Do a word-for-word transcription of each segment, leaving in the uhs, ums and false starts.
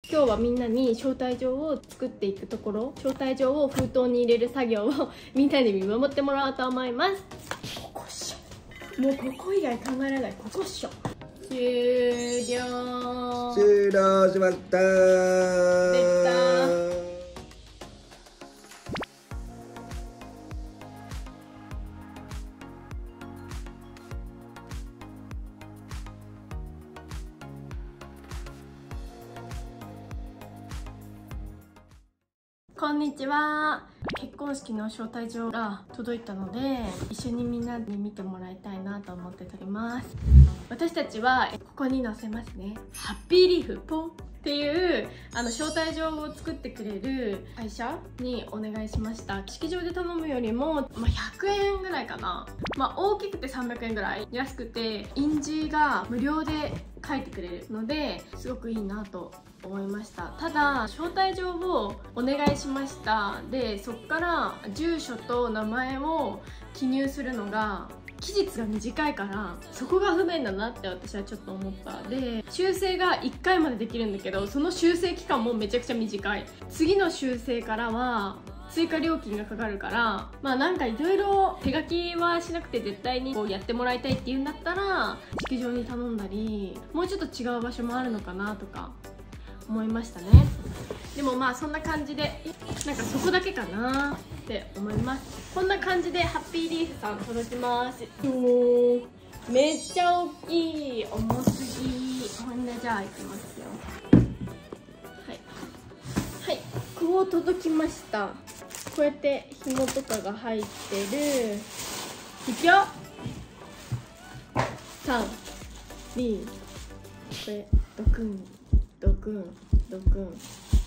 今日はみんなに招待状を作っていくところ、招待状を封筒に入れる作業をみんなに見守ってもらおうと思います。ここっしょ、もうここ以外考えられない。ここっしょ。終了。 終了しました。 できた。こんにちは。結婚式の招待状が届いたので、一緒にみんなに見てもらいたいなと思って撮ります。私たちはここに載せますね。ハッピーリーフポンっていうあの招待状を作ってくれる会社にお願いしました。式場で頼むよりも、まあ、ひゃくえんぐらいかな。まあ、大きくてさんびゃくえんぐらい、安くて印字が無料で書いてくれるのですごくいいなと思いました。ただ招待状をお願いしました。でそこから住所と名前を記入するのが期日が短いから、そこが不便だなって私はちょっと思った。で修正がいっかいまでできるんだけど、その修正期間もめちゃくちゃ短い。次の修正からは追加料金がかかるから、まあなんかいろいろ手書きはしなくて絶対にこうやってもらいたいっていうんだったら式場に頼んだり、もうちょっと違う場所もあるのかなとか思いましたね。でもまあそんな感じで、なんかそこだけかなって思います。こんな感じでハッピーリーフさん届きます。おめっちゃ大きい、重すぎ。ほんでじゃあいきますよ。はいはい、こう届きました。こうやって紐とかが入ってる。いくよ。さん、に、これドクンドクンドクン。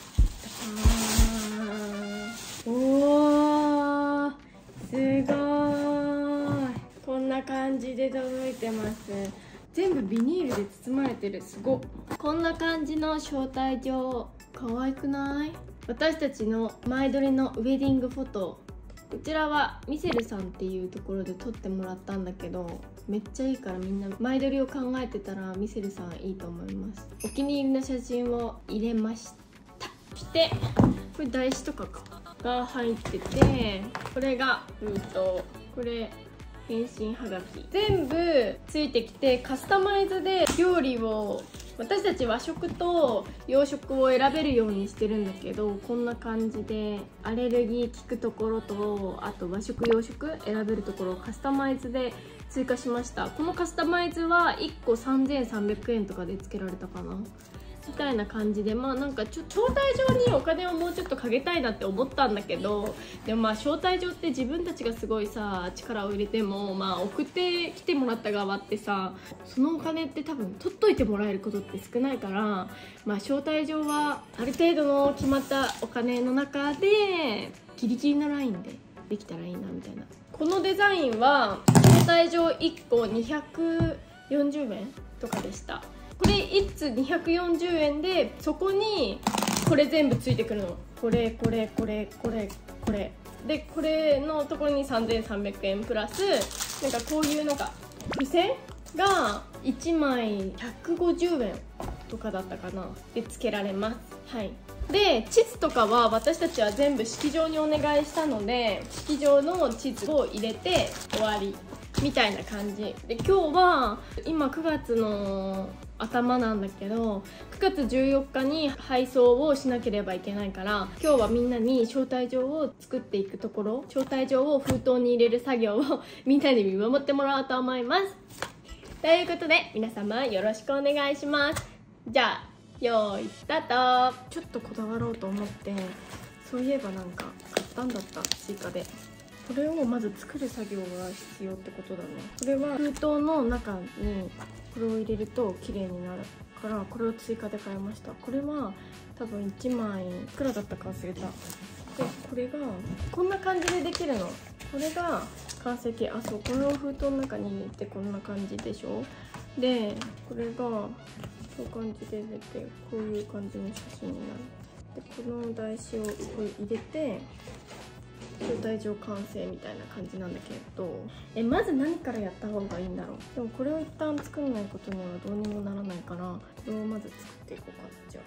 おー、すごーい。こんな感じで届いてます。全部ビニールで包まれてる。すごっ。こんな感じの招待状、可愛くない？私たちの前撮りのウェディングフォト、こちらはミセルさんっていうところで撮ってもらったんだけど、めっちゃいいから、みんな前撮りを考えてたらミセルさんいいと思います。お気に入りの写真を入れました。そしてこれ台紙とかが入ってて、これがうんとこれ返信はがき、全部ついてきてカスタマイズで料理を、私たち和食と洋食を選べるようにしてるんだけど、こんな感じでアレルギー効くところと、あと和食洋食選べるところをカスタマイズで追加しました。このカスタマイズはいっこさんぜんさんびゃくえんとかでつけられたかなみたいな感じで、まあなんかちょ招待状にお金をもうちょっとかけたいなって思ったんだけど、でもまあ招待状って自分たちがすごいさ力を入れても、まあ送ってきてもらった側ってさ、そのお金って多分取っといてもらえることって少ないから、まあ招待状はある程度の決まったお金の中でギリギリのラインでできたらいいなみたいな。このデザインは招待状いっこにひゃくよんじゅうえんとかでした。これいっつにひゃくよんじゅうえんで、そこにこれ全部ついてくるの。これこれこれこれこれで、これのところにさんぜんさんびゃくえんプラス、なんかこういうなんか付箋がいちまいひゃくごじゅうえんとかだったかなでつけられます。はい。で地図とかは私たちは全部式場にお願いしたので、式場の地図を入れて終わりみたいな感じで、今日は今くがつの頭なんだけど、くがつじゅうよっかに配送をしなければいけないから、今日はみんなに招待状を作っていくところ、招待状を封筒に入れる作業をみんなに見守ってもらおうと思います。ということで皆様よろしくお願いします。じゃあ用意スタート。ちょっとこだわろうと思って、そういえばなんか買ったんだった、追加で。これをまず作る作業が必要ってことだね。これは封筒の中にこれを入れると綺麗になるから、これを追加で買いました。これは多分いちまいいくらだったか忘れた。でこれがこんな感じでできるの。これが完成形。あ、そう、これを封筒の中に入れてこんな感じでしょ。でこれがそういう感じで出て、こういう感じの写真になる。でこの台紙をここに入れて招待状完成みたいな感じなんだけど、えまず何からやった方がいいんだろう。でもこれを一旦作んないことにはどうにもならないから、これをまず作っていこうか。じゃあ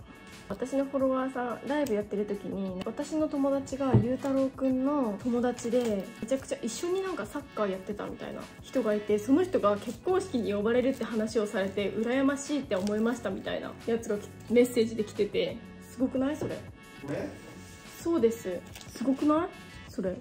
私のフォロワーさんライブやってる時に、私の友達がゆうたろうくんの友達でめちゃくちゃ一緒になんかサッカーやってたみたいな人がいて、その人が結婚式に呼ばれるって話をされて羨ましいって思いましたみたいなやつがメッセージで来てて、すごくないそれ？ これ？ そうです。すごくないそれ？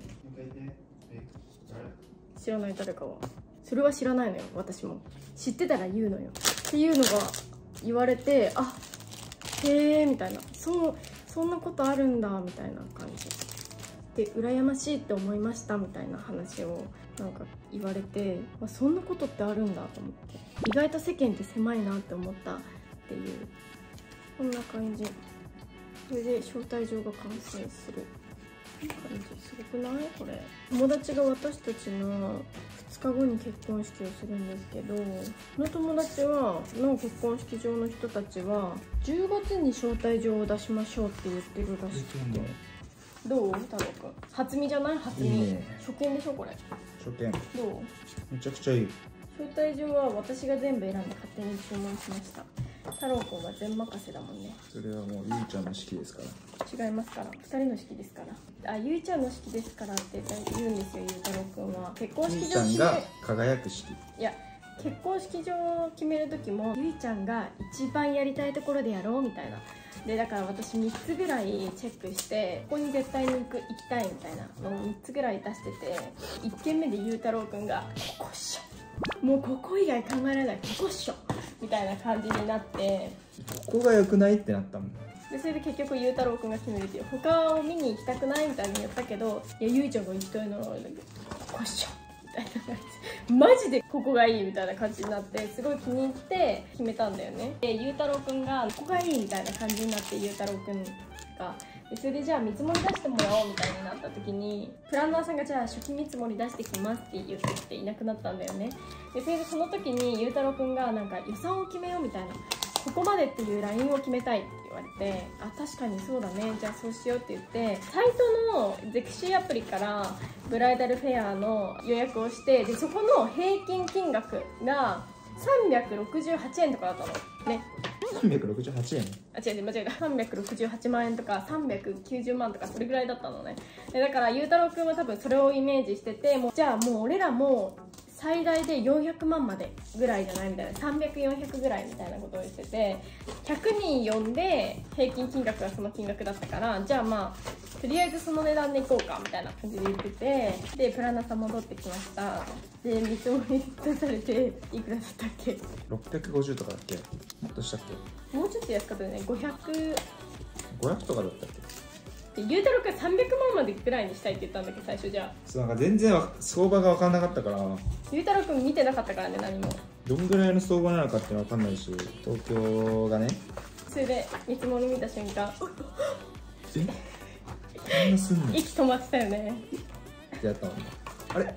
知らない。誰かはそれは知らないのよ。私も知ってたら言うのよっていうのが言われて、あ、へえみたいな、そうそんなことあるんだみたいな感じで、羨ましいって思いましたみたいな話をなんか言われて、あ、そんなことってあるんだと思って、意外と世間って狭いなって思ったっていう、こんな感じ。それで招待状が完成する感じ。すごくない？これ友達が私たちのふつかごに結婚式をするんですけど、その友達はの結婚式場の人たちはじゅうがつに招待状を出しましょうって言ってるらしくて、どう？太郎くん初見じゃない？初見。いいね。初見でしょこれ。 初見。 どう？ めちゃくちゃいい。 招待状は私が全部選んで勝手に注文しました。太郎くんは全任せだもんね。 それはもうゆいちゃんの式ですから。 違いますから、ふたりの式ですから。あ、ゆいちゃんの式ですからって言うんですよ。ゆうたろうくんは結婚式場ゆいちゃんが輝く式。 いや、結婚式場を決める時もゆいちゃんが一番やりたいところでやろうみたいな。でだから私みっつぐらいチェックして、ここに絶対に行く行きたいみたいなのをみっつぐらい出してて、いっけんめでゆうたろうくんが「ここっしょ、もうここ以外考えられない、ここっしょ」みたいな感じになって、 ここが良くないってなったもん。 でそれで結局ゆうたろうくんが決めるっていう、他を見に行きたくないみたいに言ったけど、いやゆいちゃんが行きたいならここっしょみたいな感じ、マジでここがいいみたいな感じになって、すごい気に入って決めたんだよね。でゆうたろうくんがここがいいみたいな感じになって、ゆうたろうくんがでそれでじゃあ見積もり出してもらおうみたいになった時に、プランナーさんがじゃあ初期見積もり出してきますって言ってきていなくなったんだよね。でそれでその時にゆうたろうくんがなんか予算を決めようみたいな、ここまでっていうラインを決めたいって言われて、あ、確かにそうだね、じゃあそうしようって言って、サイトのゼクシーアプリからブライダルフェアの予約をして、でそこの平均金額がさんびゃくろくじゅうはちえんとかだったのね。 さんびゃくろくじゅうはちえん？ あ、違う違う間違えた。さんびゃくろくじゅうはちまんえんとかさんびゃくきゅうじゅうまんとかそれぐらいだったのね。でだからゆうたろうくんは多分それをイメージしてて、もうじゃあもう俺らも最大でよんひゃくまんまでぐらいじゃないみたいな、さんびゃく、よんひゃくぐらいみたいなことを言ってて、ひゃくにん呼んで平均金額がその金額だったから、じゃあまあとりあえずその値段でいこうかみたいな感じで言ってて、でプランナーさん戻ってきました。で見積もり出されていくらだったっけ？ ろっぴゃくごじゅうとかだっけ？もっとしたっけ？ もうちょっと安かったよね。ごひゃくごひゃくとかだったっけ？ ゆうたろうくんさんびゃくまんまでぐらいにしたいって言ったんだけど最初。じゃあそう、なんか全然相場が分かんなかったから、 ゆうたろうくん見てなかったからね、何も。 どんぐらいの相場なのかって分かんないし、東京がね。 それで見積もり見た瞬間えこんなすんの？ 息止まってたよねってやったもんね。あれ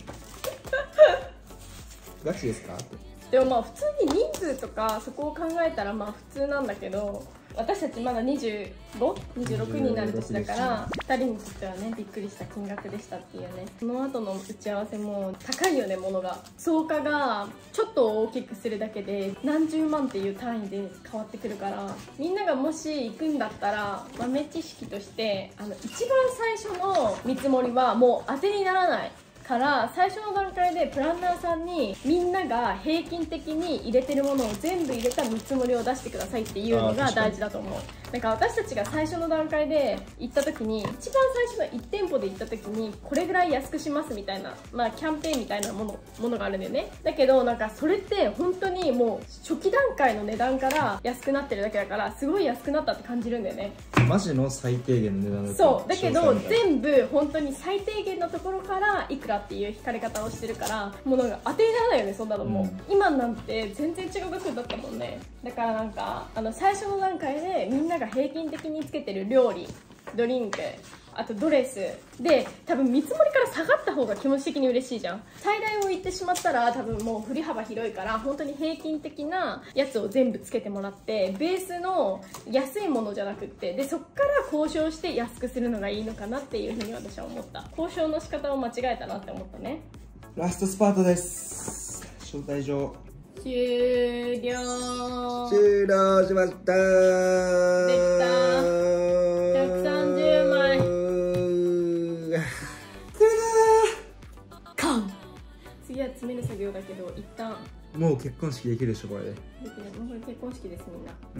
ガチですかって。 でもまあ普通に人数とかそこを考えたらまあ普通なんだけど、私たちまだにじゅうご、にじゅうろくになる年だからふたりにとってはねびっくりした金額でしたっていうね。その後の打ち合わせも高いよね、物が。相価がちょっと大きくするだけで何十万っていう単位で変わってくるから、みんながもし行くんだったら豆知識として、あの一番最初の見積もりはもう当てにならないから最初の段階でプランナーさんにみんなが平均的に入れてるものを全部入れた見積もりを出してくださいっていうのが大事だと思う。なんか私たちが最初の段階で行った時に、一番最初のいち店舗で行った時にこれぐらい安くしますみたいな、まあキャンペーンみたいなものものがあるんだよね。だけどなんかそれって本当にもう初期段階の値段から安くなってるだけだから、すごい安くなったって感じるんだよね。 マジの最低限の値段だった。 そうだけど全部本当に最低限のところからいくらっていう引かれ方をしてるから、もうなんか当てにならないよね、そんなのも、うん、今なんて全然違う額だったもんね。だからなんかあの最初の段階でみんなが平均的につけてる料理、ドリンク、あとドレスで多分見積もりから下がった方が気持ち的に嬉しいじゃん。最大を言ってしまったら多分もう振り幅広いから、本当に平均的なやつを全部つけてもらって、ベースの安いものじゃなくって、でそっから交渉して安くするのがいいのかなっていうふうに私は思った。交渉の仕方を間違えたなって思ったね。 ラストスパートです。招待状終了。 終了しました。 できた。ひゃくさんじゅうまい。カン。次は詰める作業だけど、一旦。 もう結婚式できるでしょこれで。 できない。もうこれ結婚式ですみんな。 うん。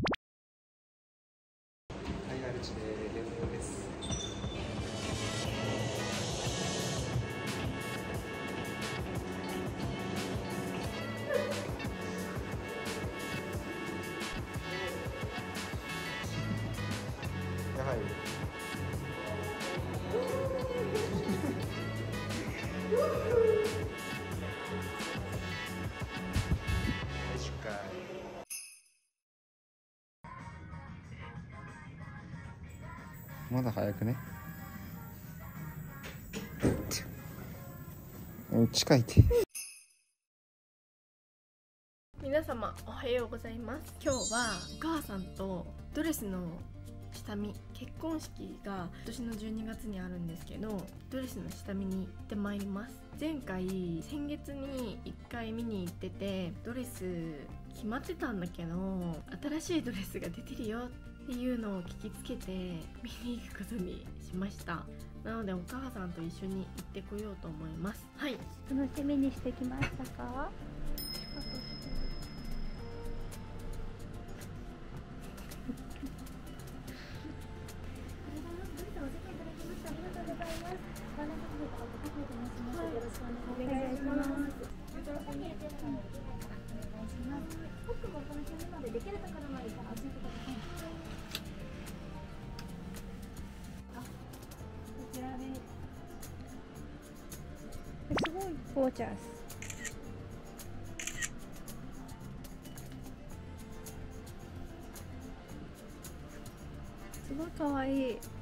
やばい。まだ早くね。近いって。 皆様おはようございます。今日はお母さんとドレスの下見、結婚式が今年のじゅうにがつにあるんですけど、ドレスの下見に行ってまいります。前回先月にいっかい見に行ってて、ドレス決まってたんだけど新しいドレスが出てるよっていうのを聞きつけて見に行くことにしました。なのでお母さんと一緒に行ってこようと思います。はい、 楽しみにしてきましたか？お願いします。僕も楽しみなのでできるところまで教えてください。あ、こちらで。すごいゴージャス。すごい可愛い。